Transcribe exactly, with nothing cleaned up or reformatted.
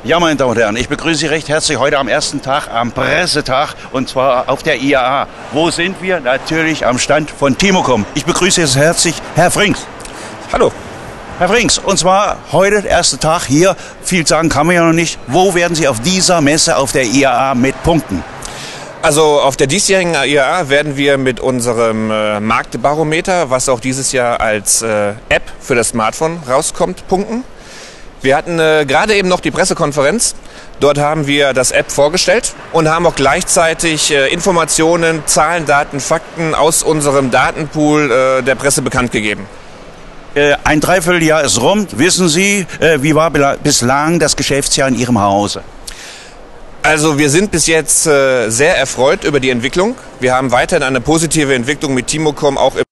Ja, meine Damen und Herren, ich begrüße Sie recht herzlich heute am ersten Tag, am Pressetag, und zwar auf der I A A. Wo sind wir? Natürlich am Stand von Timocom. Ich begrüße jetzt herzlich Herr Frings. Hallo. Herr Frings, und zwar heute der erste Tag hier. Viel sagen kann man ja noch nicht. Wo werden Sie auf dieser Messe auf der I A A mit punkten? Also auf der diesjährigen I A A werden wir mit unserem äh, Marktbarometer, was auch dieses Jahr als äh, App für das Smartphone rauskommt, punkten. Wir hatten äh, gerade eben noch die Pressekonferenz. Dort haben wir das App vorgestellt und haben auch gleichzeitig äh, Informationen, Zahlen, Daten, Fakten aus unserem Datenpool äh, der Presse bekannt gegeben. Äh, ein Dreivierteljahr ist rum. Wissen Sie, äh, wie war bislang das Geschäftsjahr in Ihrem Hause? Also wir sind bis jetzt äh, sehr erfreut über die Entwicklung. Wir haben weiterhin eine positive Entwicklung mit Timocom auch im